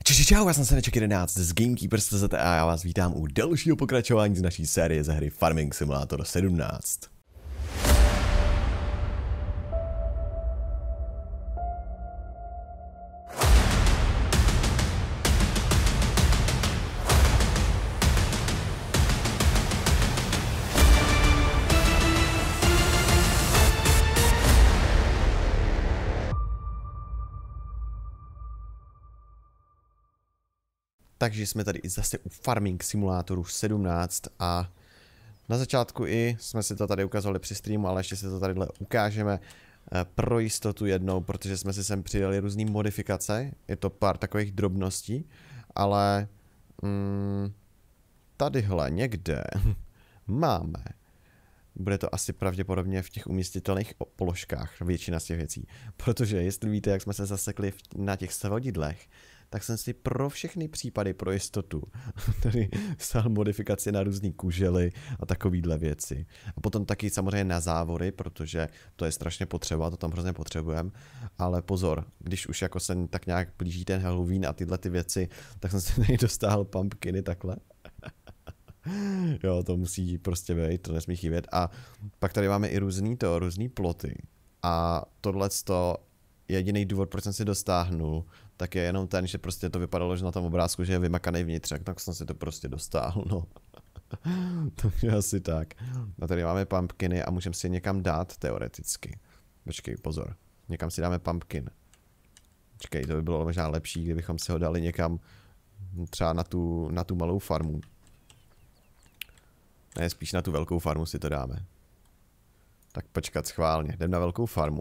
Čau, já jsem Seneček 11 z Gamekeepers.cz a já vás vítám u dalšího pokračování z naší série ze hry Farming Simulator 17. Takže jsme tady i zase u Farming Simulatoru 17 a na začátku i jsme si to tady ukázali při streamu, ale ještě si to tadyhle ukážeme pro jistotu jednou, protože jsme si sem přidali různý modifikace, je to pár takových drobností, ale tadyhle někde máme, bude to asi pravděpodobně v těch umístitelných položkách většina z těch věcí, protože jestli víte, jak jsme se zasekli na těch svodidlech, tak jsem si pro všechny případy pro jistotu tady stál modifikaci na různý kužely a takovýhle věci. A potom taky samozřejmě na závory, protože to je strašně potřeba, to tam hrozně potřebujeme. Ale pozor, když už jako se tak nějak blíží ten Halloween a tyhle ty věci, tak jsem si tady dostal pumpkiny takhle. Jo, to musí prostě být, to nesmí chybět. A pak tady máme i různý ploty. A tohleto jediný důvod, proč jsem si dostáhnul, tak je jenom ten, že prostě to vypadalo, že na tom obrázku, že je vymakaný vnitřek, tak jsem si to prostě dostáhl, no. Takže asi tak. A tady máme pumpkiny a můžeme si je někam dát teoreticky. Počkej, pozor. Někam si dáme pumpkin. Počkej, to by bylo možná lepší, kdybychom si ho dali někam třeba na tu malou farmu. Ne, spíš na tu velkou farmu si to dáme. Tak počkat schválně, jdem na velkou farmu.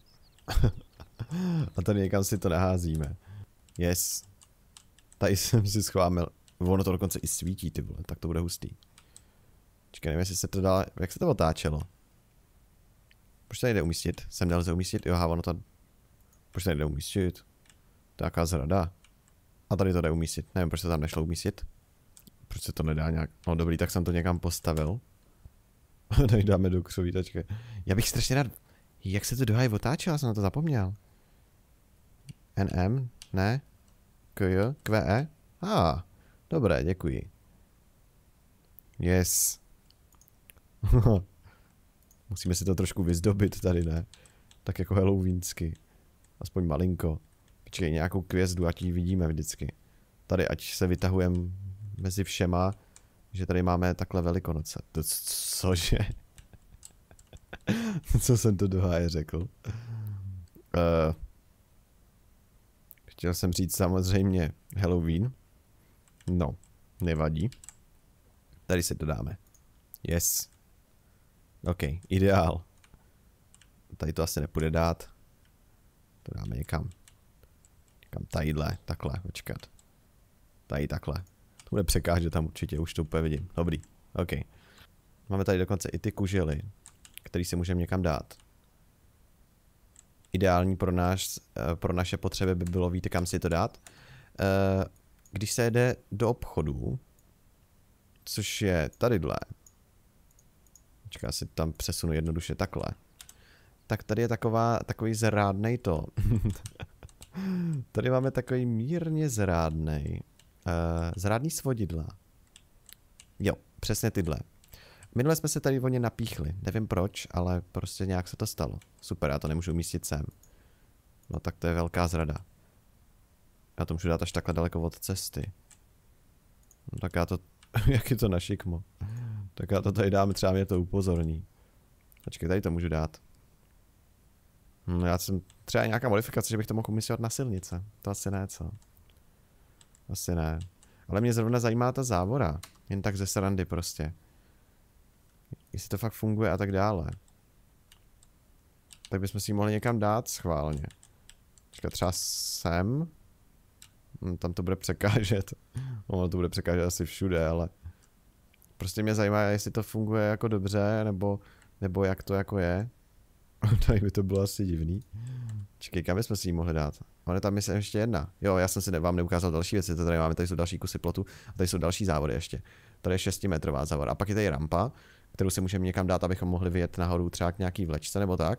A tady někam si to naházíme. Yes. Tady jsem si schválil. Ono to dokonce i svítí, ty vole, tak to bude hustý. Čekaj, nevím, jestli se to dá. Jak se to otáčelo? Proč to nejde umístit? Sem nelze umístit? Jo, ono to. Proč to nejde umístit? To je jaká zrada. A tady to jde umístit. Nevím, proč se tam nešlo umístit. Proč se to nedá nějak. No dobrý, tak jsem to někam postavil. Tady dáme do křovítačky. Já bych strašně rád. Jak se to dohají otáčelo, já jsem na to zapomněl. NM? Ne? QE? QE? Dobré, děkuji. Yes. Musíme si to trošku vyzdobit tady, ne? Tak jako halloweensky. Aspoň malinko. Počkej, nějakou kvězdu, ať ji vidíme vždycky. Tady, ať se vytahujeme mezi všema, že tady máme takhle Velikonoce. To cože? Co jsem to do háje řekl? Chtěl jsem říct samozřejmě Halloween. No, nevadí. Tady se to dáme. Yes. OK, ideál. Tady to asi nepůjde dát. To dáme někam. Někam tadyhle, takhle, počkat. Tady takhle. To bude překážet tam určitě, už to úplně vidím. Dobrý, OK. Máme tady dokonce i ty kužely, který si můžeme někam dát. Ideální pro naše potřeby by bylo, víte, kam si to dát. Když se jede do obchodu, což je tadyhle, počkej, si tam přesunu jednoduše takhle, tak tady je takový zrádnej to. Tady máme takový mírně zrádný svodidla. Jo, přesně tyhle. Minule jsme se tady o ně napíchli, nevím proč, ale prostě nějak se to stalo. Super, já to nemůžu umístit sem. No tak to je velká zrada. Já to můžu dát až takhle daleko od cesty. No tak já to, jak je to na šikmo. Tak já to tady dám, třeba mě to upozorní. Počkej, tady to můžu dát. No já jsem třeba nějaká modifikace, že bych to mohl umístit na silnice. To asi ne, co? Asi ne. Ale mě zrovna zajímá ta závora. Jen tak ze srandy prostě. Jestli to fakt funguje a tak dále. Tak bychom si ji mohli někam dát schválně. Počkat, třeba sem. Tam to bude překážet. No, to bude překážet asi všude, ale prostě mě zajímá, jestli to funguje jako dobře, nebo jak to jako je. Tady by to bylo asi divný. Čekej, kam bychom si ji mohli dát? Ale tam je ještě jedna. Jo, já jsem si vám neukázal další věci, tady máme, tady jsou další kusy plotu a tady jsou další závody ještě. Tady je 6metrová závora. A pak je tady rampa, kterou si můžeme někam dát, abychom mohli vyjet nahoru třeba k nějaký vlečce nebo tak.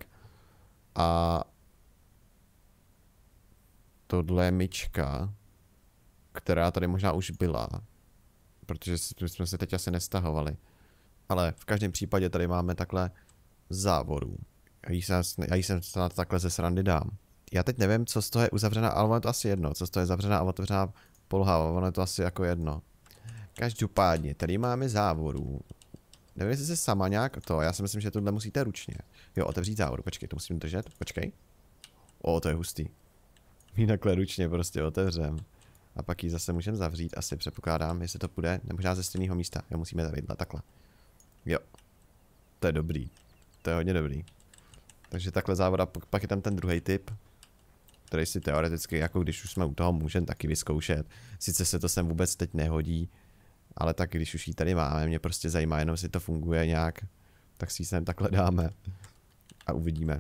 A tohle je myčka. která tady možná už byla. Protože jsme se teď asi nestahovali. Ale v každém případě tady máme takhle závodu. Já jí sem snad takhle ze srandy dám. Já teď nevím, co z toho je uzavřená, ale ono je to asi jedno. Co z toho je zavřená a otevřená poloha, ono je to asi jako jedno. Každopádně, tady máme závodu. Nevím, jestli se sama nějak to, já si myslím, že tohle musíte ručně. Jo, otevřít závodu, počkej, to musím držet, počkej. O, to je hustý. My takhle ručně prostě otevřem. A pak ji zase můžeme zavřít, asi předpokládám, jestli to půjde, nebo možná ze stejného místa. Jo, musíme tadyhle, takhle. Jo. To je dobrý. To je hodně dobrý. Takže takhle závoda, pak je tam ten druhý typ, který si teoreticky, jako když už jsme u toho, můžeme taky vyzkoušet. Sice se to sem vůbec teď nehodí, ale tak když už ji tady máme, mě prostě zajímá jenom, jestli to funguje nějak, tak si ji sem takhle dáme a uvidíme.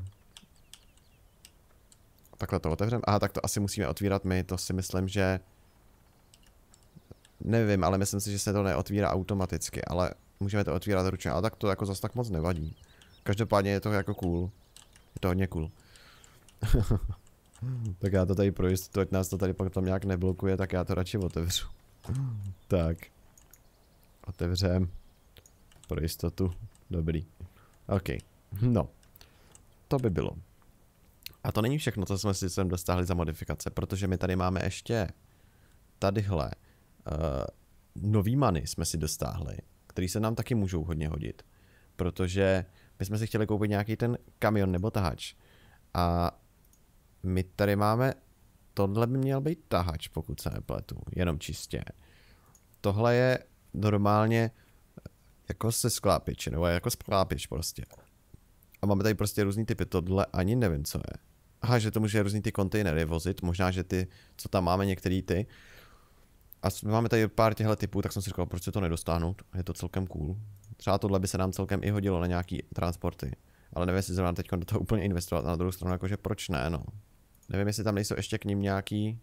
Takhle to otevřeme. Aha, tak to asi musíme otvírat my, to si myslím, že... Nevím, ale myslím si, že se to neotvírá automaticky, ale můžeme to otvírat ručně, ale tak to jako zas tak moc nevadí. Každopádně je to jako cool. Je to hodně cool. Tak já to tady pro jistotu, ať nás to tady pak tam nějak neblokuje, tak já to radši otevřu. Tak. Otevřem. Pro jistotu. Dobrý. OK. No. To by bylo. A to není všechno, co jsme si sem dostáhli za modifikace, protože my tady máme ještě tadyhle nový many jsme si dostáhli, který se nám taky můžou hodně hodit. Protože my jsme si chtěli koupit nějaký ten kamion nebo tahač. A my tady máme, tohle by měl být tahač, pokud se nepletu, jenom čistě. Tohle je normálně jako se sklápič, nebo jako sklápič prostě. A máme tady prostě různý typy, tohle ani nevím, co je. Aha, že to může různý ty kontejnery vozit, možná, že ty, co tam máme, některý ty. A máme tady pár těchto typů, tak jsem si říkal, proč se to nedostáhnout, je to celkem cool. Třeba tohle by se nám celkem i hodilo na nějaký transporty. Ale nevím, jestli zrovna teď do toho úplně investovat, na druhou stranu jakože proč ne, no. Nevím, jestli tam nejsou ještě k ním nějaký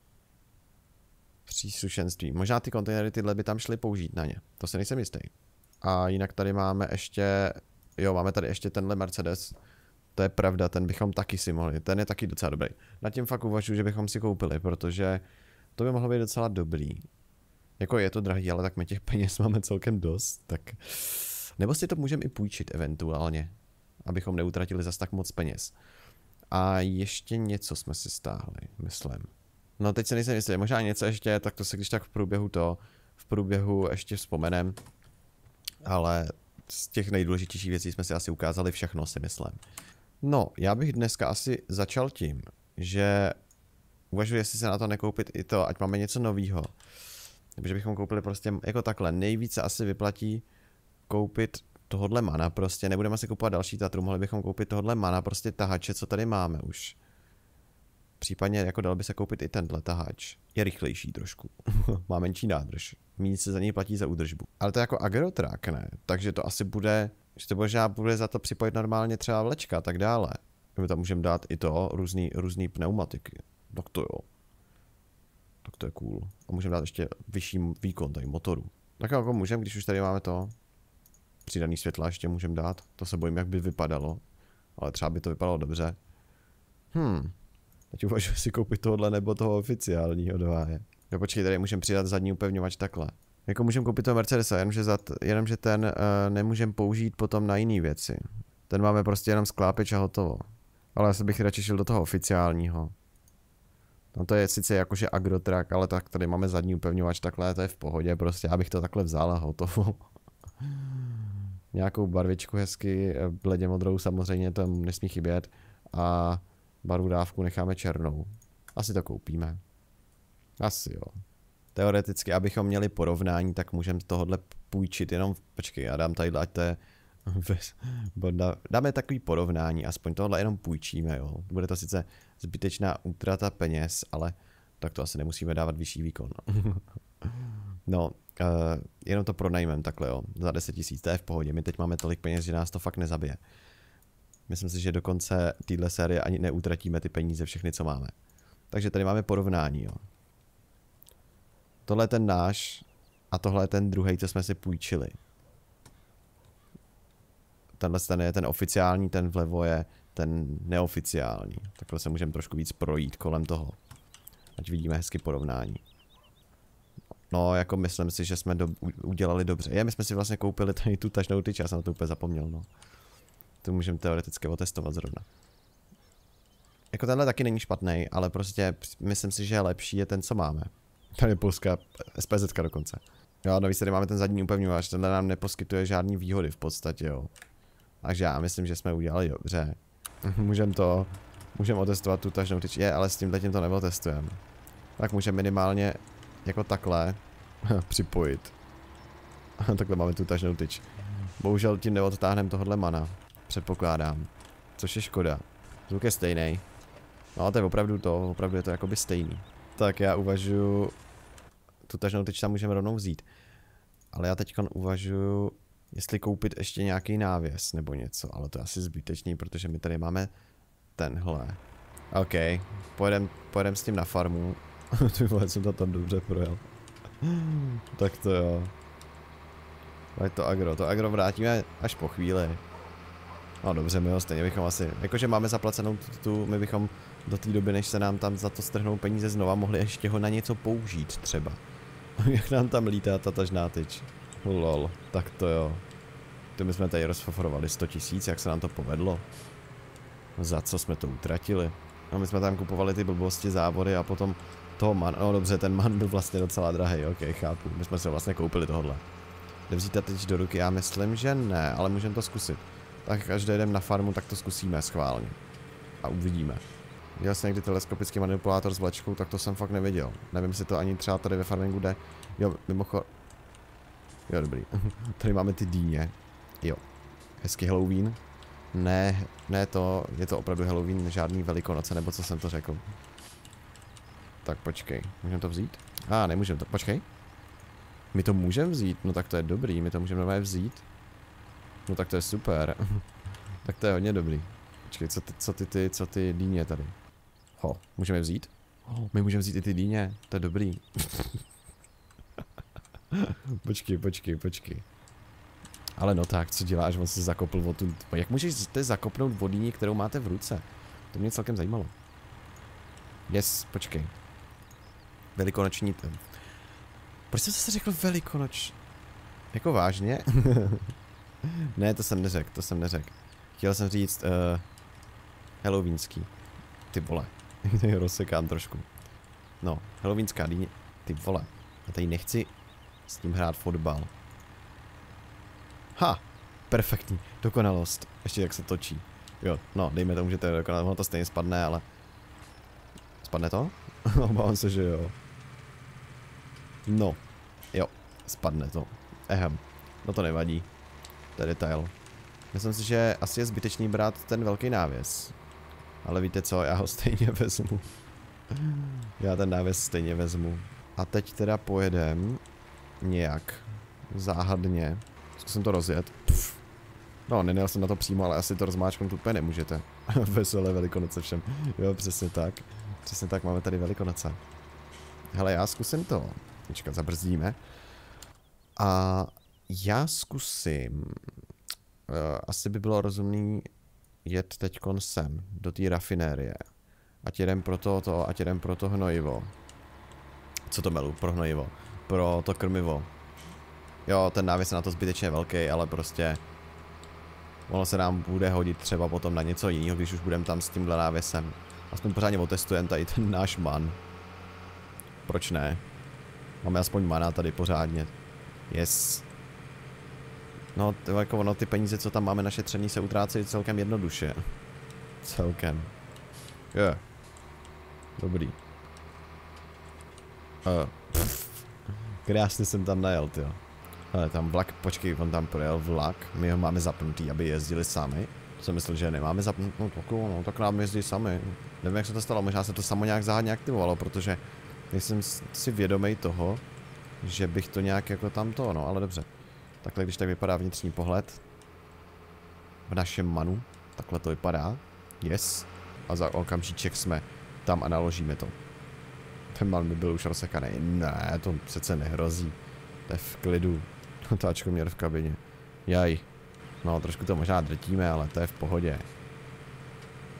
příslušenství. Možná ty kontejnery tyhle by tam šly použít na ně, to si nejsem jistý. A jinak tady máme ještě, jo, máme tady ještě tenhle Mercedes. To je pravda, ten bychom taky si mohli, ten je taky docela dobrý. Na tím fakt uvažuji, že bychom si koupili, protože to by mohlo být docela dobrý. Jako je to drahý, ale tak my těch peněz máme celkem dost, tak... Nebo si to můžeme i půjčit eventuálně, abychom neutratili zas tak moc peněz. A ještě něco jsme si stáhli, myslím. No teď se nejsem jistý, možná něco ještě, tak to se když tak v průběhu ještě vzpomenem. Ale z těch nejdůležitějších věcí jsme si asi ukázali všechno, si myslím. No, já bych dneska asi začal tím, že uvažuji, jestli se na to nekoupit i to, ať máme něco novýho. Nebo že bychom koupili prostě jako takhle. Nejvíce asi vyplatí koupit tohodle mana prostě. Nebudeme si kupovat další Tatru, mohli bychom koupit tohodle mana prostě tahače, co tady máme už. Případně jako dal by se koupit i tenhle tahač. Je rychlejší trošku. Má menší nádrž. Méně se za něj platí za údržbu. Ale to je jako agrotrak, ne? Takže to asi bude, že to možná bude za to připojit normálně třeba vlečka a tak dále. My tam můžeme dát i to, různý pneumatiky. Tak to jo. Tak to je cool. A můžeme dát ještě vyšší výkon tady motoru. Tak jako můžeme, když už tady máme to. Přidaný světla ještě můžeme dát. To se bojím, jak by vypadalo. Ale třeba by to vypadalo dobře. Teď uvažuji si koupit tohle nebo toho oficiálního doháje. No počkej, tady můžeme přidat zadní upevňovač takhle. Jako můžeme koupit toho Mercedesa, jenomže ten nemůžeme použít potom na jiné věci. Ten máme prostě jenom sklápič a hotovo. Ale já bych radši šel do toho oficiálního. No to je sice jakože agrotrak, ale tak tady máme zadní upevňovač takhle, to je v pohodě, prostě abych to takhle vzal a hotovo. Nějakou barvičku hezky, bledě modrou samozřejmě, to nesmí chybět. A barvu dávku necháme černou. Asi to koupíme. Asi jo. Teoreticky, abychom měli porovnání, tak můžeme tohodle půjčit jenom, počkej, já dám tadyhle, ať to je, dáme takový porovnání, aspoň tohle jenom půjčíme, jo. Bude to sice zbytečná útrata peněz, ale tak to asi nemusíme dávat vyšší výkon. No, jenom to pronajmeme takhle, jo, za 10 000, to je v pohodě, my teď máme tolik peněz, že nás to fakt nezabije. Myslím si, že do konce téhle série ani neutratíme ty peníze všechny, co máme. Takže tady máme porovnání, jo. Tohle je ten náš a tohle je ten druhý, co jsme si půjčili. Tenhle ten je ten oficiální, ten vlevo je ten neoficiální. Takhle se můžeme trošku víc projít kolem toho. Ať vidíme hezky porovnání. No, jako myslím si, že jsme udělali dobře. My jsme si vlastně koupili tady tu tažnou tyč, já jsem na to úplně zapomněl, no. To můžeme teoreticky otestovat zrovna. Jako tenhle taky není špatný, ale prostě myslím si, že lepší je ten, co máme. Tady je polská SPZ dokonce. Jo, navíc tady máme ten zadní upevňovač, tenhle nám neposkytuje žádný výhody v podstatě, jo. Takže já myslím, že jsme udělali dobře. Můžeme otestovat tu tažnou tyč, ale s tímhletím to neotestujeme. Tak můžeme minimálně jako takhle připojit. Takhle máme tu tažnou tyč. Bohužel tím neodtáhneme tohle mana. Předpokládám. Což je škoda. Zvuk je stejný. No, to je opravdu je to jakoby stejný. Tak já uvažuju, tu tažnou tyč tam můžeme rovnou vzít. Ale já teďkon uvažuju, jestli koupit ještě nějaký návěs nebo něco, ale to je asi zbytečný, protože my tady máme tenhle. OK, pojedem s tím na farmu. Ty vole, jsem to tam dobře projel. Tak to jo. Tak to agro vrátíme až po chvíli. No dobře, my ho stejně bychom asi, jakože máme zaplacenou my bychom do té doby, než se nám tam za to strhnou peníze znova, mohli ještě ho na něco použít třeba. Jak nám tam lítá ta tažná tyč. Lol, tak to jo. To my jsme tady rozfoforovali 100 000, jak se nám to povedlo. Za co jsme to utratili. No my jsme tam kupovali ty blbosti, závody a potom toho man, no dobře, ten man byl vlastně docela drahý, ok, chápu. My jsme se vlastně koupili tohle. Jde vzít ta tyč do ruky, já myslím, že ne, ale můžeme to zkusit. Tak až dojedeme na farmu, tak to zkusíme schválně. A uvidíme. Viděl jsem někdy teleskopický manipulátor s vlečkou, tak to jsem fakt neviděl. Nevím, jestli to ani třeba tady ve farmingu jde. Jo, mimochodem. Jo, dobrý. Tady máme ty dýně. Jo. Hezký Halloween. Ne, je to opravdu Halloween, žádný Velikonoce, nebo co jsem to řekl. Tak počkej, můžeme to vzít? Nemůžeme to, počkej. My to můžeme vzít, no tak to je dobrý, my to můžeme normálně vzít. No tak to je super. Tak to je hodně dobrý. Počkej, co ty dýně tady? Můžeme vzít? My můžeme vzít i ty dýně, to je dobrý. Počkej. Ale no tak, co děláš, on se zakopl o tu... Jak můžete zakopnout vodíní, kterou máte v ruce? To mě celkem zajímalo. Yes, počkej. Velikonoční ten. Proč jsem se řekl velikonoč? Jako vážně? Ne, to jsem neřekl. Chtěl jsem říct, halloweenský. Ty vole. Rozsekám trošku. No, halloweenská dýně. Ty vole. Já tady nechci s tím hrát fotbal. Perfektní. Dokonalost. Ještě jak se točí. Jo, no, dejme tomu, že to je dokonalost. Ono to stejně spadne, ale... Spadne to? Obávám se, že jo. No. Jo, spadne to. No to nevadí. To je detail. Myslím si, že asi je zbytečný brát ten velký návěs. Ale víte co, já ho stejně vezmu. Já ten návěs stejně vezmu. A teď teda pojedem nějak záhadně. Zkusím to rozjet. No, nenejel jsem na to přímo, ale asi to rozmáčknout úplně nemůžete. Veselé Velikonoce všem. Jo, přesně tak. Přesně tak, máme tady Velikonoce. Hele, já zkusím to. Počkat, zabrzdíme. A já zkusím. Asi by bylo rozumný jet teďkon sem, do té rafinérie. Ať jedem pro to hnojivo. Co to melu? Pro hnojivo. Pro to krmivo. Jo, ten návěs je na to zbytečně velký, ale prostě... Ono se nám bude hodit třeba potom na něco jiného, když už budeme tam s tímhle návěsem. Aspoň pořádně otestujeme tady ten náš man. Proč ne? Máme aspoň mana tady pořádně. Yes. No, jako ono, ty peníze, co tam máme našetřený, se utrácejí celkem jednoduše. Celkem. Je. Dobrý. Krásně jsem tam najel, tyjo. Ale tam vlak, počkej, on tam projel vlak, my ho máme zapnutý, aby jezdili sami. Jsem myslel, že nemáme zapnout, no tak nám jezdí sami. Nevím, jak se to stalo, možná se to samo nějak záhadně aktivovalo, protože nejsem si vědomý toho, že bych to nějak jako tamto, no ale dobře. Takhle, když tak vypadá vnitřní pohled v našem manu, takhle to vypadá, yes. A za okamžíček jsme tam a naložíme to. Ten man by byl už rozsekaný, ne, to přece nehrozí. To je v klidu. Otáčko měl v kabině. Jaj. No, trošku to možná drtíme, ale to je v pohodě.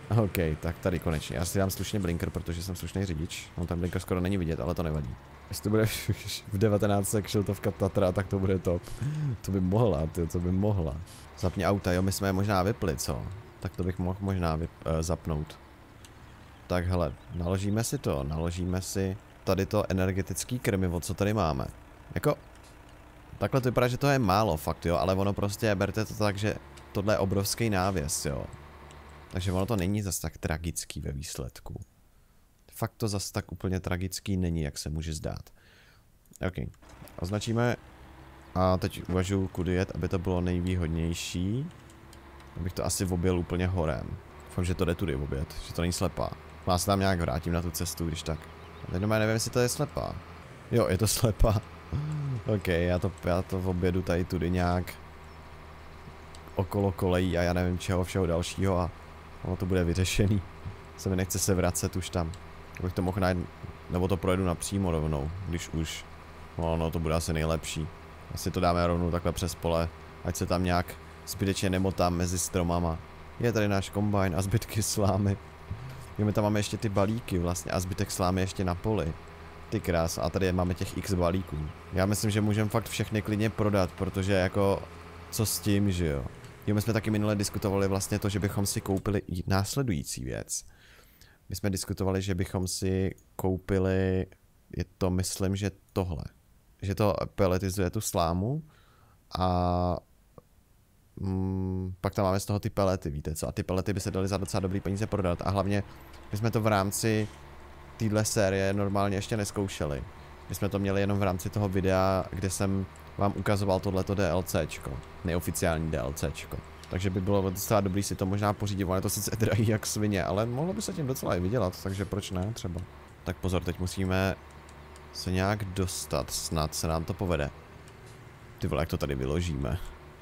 OK, tak tady konečně. Já si dám slušně blinker, protože jsem slušný řidič. No ten blinker skoro není vidět, ale to nevadí. Jestli to bude v 19 kšiltovka Tatra, tak to bude top. To by mohla, to by mohla. Zapni auta, jo, my jsme je možná vypli, co? Tak to bych mohl možná zapnout. Tak hele, naložíme si tady to energetický krmivo, co tady máme. Jako, takhle to vypadá, že to je málo fakt, jo, ale ono prostě, berte to tak, že tohle je obrovský návěs, jo. Takže ono to není zas tak tragický ve výsledku. Fakt to zas tak úplně tragický není, jak se může zdát. OK. Označíme a teď uvažuji, kudy jet, aby to bylo nejvýhodnější. Abych to asi objel úplně horem. Doufám, že to jde tudy obět, že to není slepá. Já se tam nějak vrátím na tu cestu, když tak. Teď doma nevím, jestli to je slepá. Jo, je to slepá. OK, já to objedu tady tudy nějak okolo kolejí a já nevím čeho všeho dalšího a ono to bude vyřešený. Se mi nechce se vracet už tam. Abych to mohl najít, nebo to projedu napřímo rovnou, když už. No, to bude asi nejlepší. Asi to dáme rovnou takhle přes pole, ať se tam nějak zbytečně nemotám mezi stromama. Je tady náš kombajn a zbytky slámy. My tam máme ještě ty balíky vlastně a zbytek slámy ještě na poli. Ty krás, a tady máme těch x balíků. Já myslím, že můžeme fakt všechny klidně prodat, protože jako, co s tím, že jo. Jo, my jsme taky minule diskutovali vlastně to, že bychom si koupili následující věc. My jsme diskutovali, že bychom si koupili, je to myslím, že tohle. Že to peletizuje tu slámu a pak tam máme z toho ty pelety, víte co? A ty pelety by se daly za docela dobrý peníze prodat a hlavně my jsme to v rámci téhle série normálně ještě neskoušeli. My jsme to měli jenom v rámci toho videa, kde jsem vám ukazoval tohleto DLCčko, neoficiální DLCčko. Takže by bylo docela dobrý si to možná pořídit, ono je to sice drahý jak svině, ale mohlo by se tím docela i vydělat, takže proč ne třeba. Tak pozor, teď musíme se nějak dostat, snad se nám to povede. Ty vole, jak to tady vyložíme.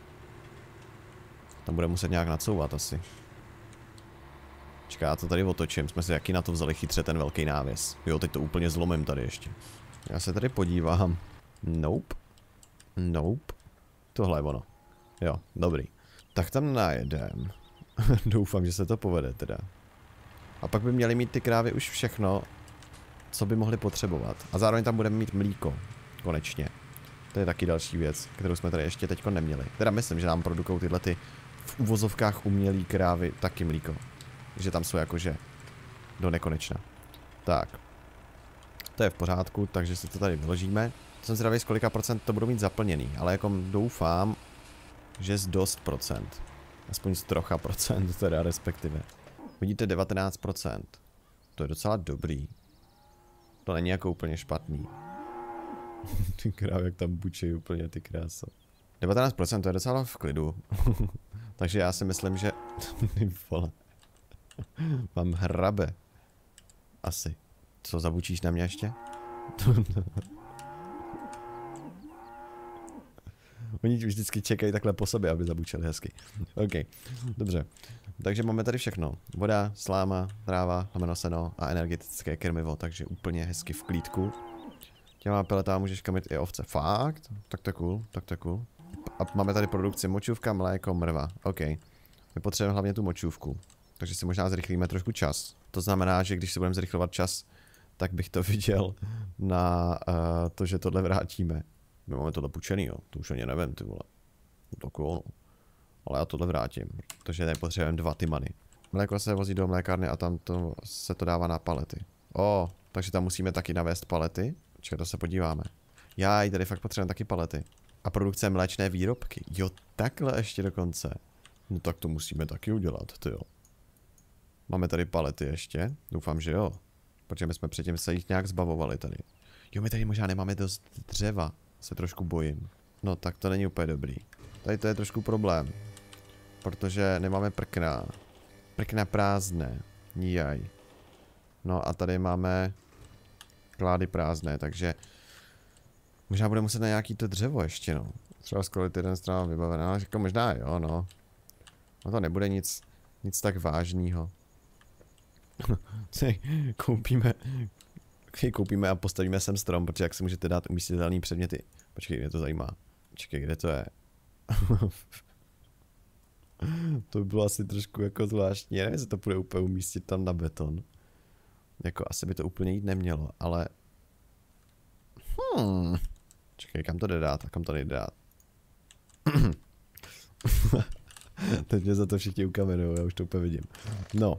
Tam bude muset nějak nacouvat asi. Čeká, já to tady otočím, jsme si jaký na to vzali chytře ten velký návěs. Jo, teď to úplně zlomím tady ještě. Já se tady podívám. Nope. Nope. Tohle je ono. Jo, dobrý. Tak tam najedem. Doufám, že se to povede teda. A pak by měli mít ty krávy už všechno, co by mohli potřebovat. A zároveň tam budeme mít mlíko. Konečně. To je taky další věc, kterou jsme tady ještě teďko neměli. Teda myslím, že nám produkují tyhle ty v uvozovkách umělý krávy taky mlíko. Že tam jsou jakože do nekonečna. Tak. To je v pořádku, takže si to tady vyložíme. Jsem zvědavý, z kolika procent to budou mít zaplněný, ale jako doufám, že z dost procent. Aspoň z trocha procent, teda respektive. Vidíte 19%. To je docela dobrý. To není jako úplně špatný. Ty krávy, jak tam bučejí úplně, ty krása. 19% to je docela v klidu. Takže já si myslím, že... Vole. Mám hrabe. Asi. Co, zabučíš na mě ještě? Oni vždycky čekají takhle po sobě, aby zabučeli hezky. OK, dobře. Takže máme tady všechno. Voda, sláma, tráva, lomeno seno a energetické krmivo, takže úplně hezky v klídku. Těma peletama můžeš kamit i ovce. Fakt? Tak to je cool, tak to je cool. A máme tady produkci močůvka, mléko, mrva. OK. My potřebujeme hlavně tu močůvku. Takže si možná zrychlíme trošku čas. To znamená, že když si budeme zrychlovat čas, tak bych to viděl na to, že tohle vrátíme. My máme tohle pučený, jo. To už ani nevím, ty vole. No tak jo, no. Ale já tohle vrátím, protože nepotřebujeme 2 tymany. Mléko se vozí do mlékárny a tam se to dává na palety. Takže tam musíme taky navést palety. Čekaj, to se podíváme. Já tady fakt potřebujeme taky palety. A produkce mléčné výrobky. Jo, takhle ještě dokonce. No tak to musíme taky udělat, ty jo. Máme tady palety ještě. Doufám, že jo. Protože my jsme předtím se jich nějak zbavovali tady. Jo, my tady možná nemáme dost dřeva. Se trošku bojím. No tak to není úplně dobrý. Tady to je trošku problém. Protože nemáme prkna. Prkna prázdné. Nijaj. No a tady máme klády prázdné, takže možná bude muset na nějaký to dřevo ještě, no. Třeba skoro jeden strana vybavená, ale jako možná jo, no. No to nebude nic tak vážného. koupíme a postavíme sem strom, protože jak si můžete dát umístitelný předměty. Počkej, mě to zajímá. Počkej, kde to je? To by bylo asi trošku jako zvláštní, já nevím, jestli to půjde úplně umístit tam na beton. Jako asi by to úplně jít nemělo, ale... Čekaj, kam to jde dát a kam to nejde dát? Teď mě za to všichni ukamenujou, já už to úplně vidím. No.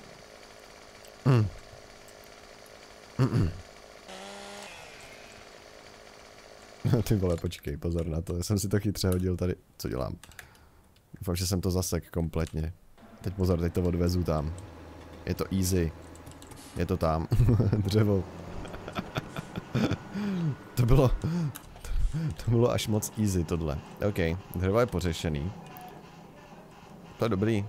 Ty vole, počkej, pozor na to, já jsem si to chytře hodil tady, co dělám? Doufám, že jsem to zasek kompletně. Teď pozor, teď to odvezu tam. Je to easy. Je to tam. Dřevo. To bylo až moc easy tohle. OK, dřevo je pořešený. To je dobrý.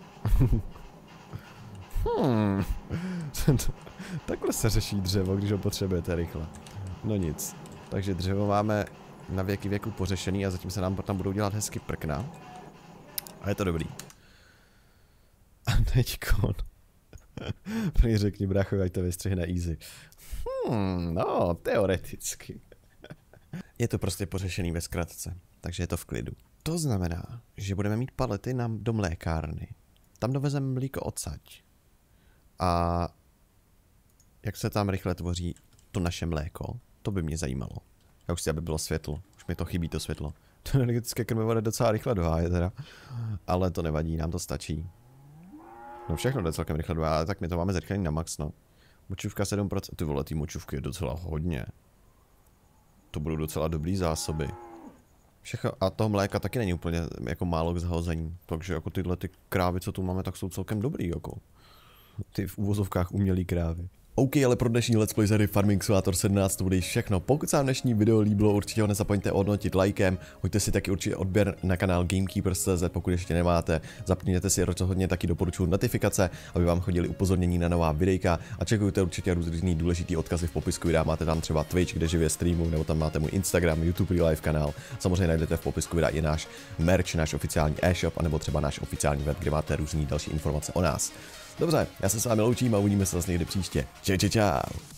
Takhle se řeší dřevo, když ho potřebujete rychle. No nic. Takže dřevo máme na věky věku pořešený a zatím se nám tam budou dělat hezky prkna. A je to dobrý. A teďkon. První řekni bráchovi, ať to vystřihne easy. No, teoreticky. Je to prostě pořešený ve zkratce, takže je to v klidu. To znamená, že budeme mít palety do mlékárny. Tam dovezeme mlíko odsaď. A jak se tam rychle tvoří to naše mléko, to by mě zajímalo. Já už chci, aby bylo světlo. Už mi to chybí, to světlo. To energetické krmivo jde docela rychle doháje teda. Ale to nevadí, nám to stačí. No všechno jde celkem rychle doháje, ale tak my to máme zrychlený na max, no. Močůvka 7%, ty vole, ty močůvky je docela hodně. To budou docela dobrý zásoby. Všechno, a toho mléka taky není úplně jako málo k zahození. Takže jako tyhle ty krávy, co tu máme, tak jsou celkem dobrý, jako. Ty v uvozovkách umělý krávy. OK, ale pro dnešní Let's Play z hry Farming Simulator 17 to bude již všechno. Pokud se vám dnešní video líbilo, určitě ho nezapomeňte ohodnotit lajkem. Hoďte si taky určitě odběr na kanál Gamekeepers.cz, pokud ještě nemáte. Zapněte si rozhodně taky doporučuji notifikace, aby vám chodili upozornění na nová videjka. A čekujte určitě různý důležitý odkazy v popisku videa. Máte tam třeba Twitch, kde živě streamu, nebo tam máte můj Instagram, YouTube live kanál. Samozřejmě najdete v popisku videa i náš merch, náš oficiální e-shop, anebo třeba náš oficiální web, kde máte různé další informace o nás. Dobře, já se s vámi loučím a uvidíme se zase někdy příště. Čau.